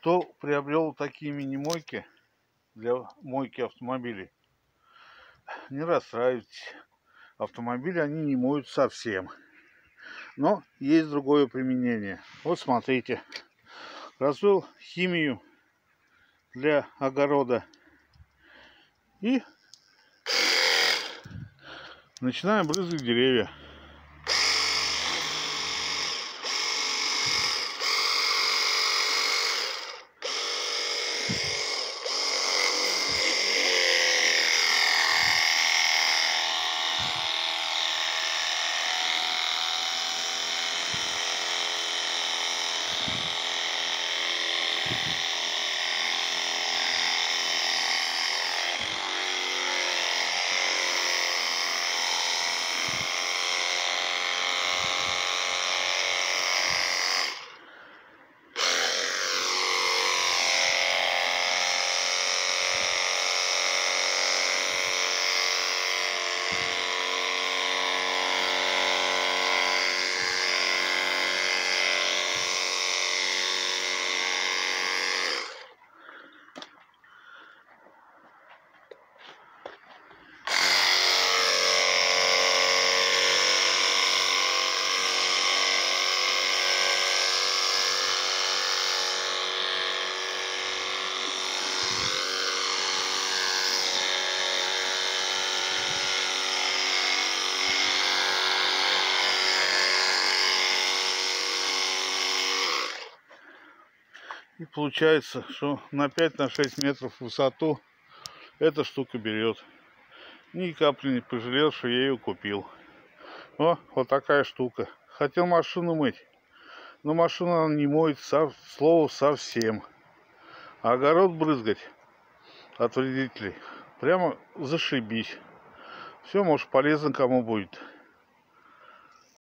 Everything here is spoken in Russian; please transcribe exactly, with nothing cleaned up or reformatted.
Кто приобрел такие мини-мойки для мойки автомобилей, не расстраивайтесь. Автомобили они не моют совсем. Но есть другое применение. Вот смотрите. Развел химию для огорода. И начинаем брызгать деревья. И получается, что на пять-шесть метров в высоту эта штука берет. Ни капли не пожалел, что я ее купил. О, вот такая штука. Хотел машину мыть, но машина не моет, сов, слово совсем. А огород брызгать от вредителей прямо зашибись. Все, может, полезно кому будет.